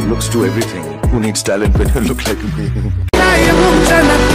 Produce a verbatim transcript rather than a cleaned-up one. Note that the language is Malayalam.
Looks to everything. Who needs talent when you look like me?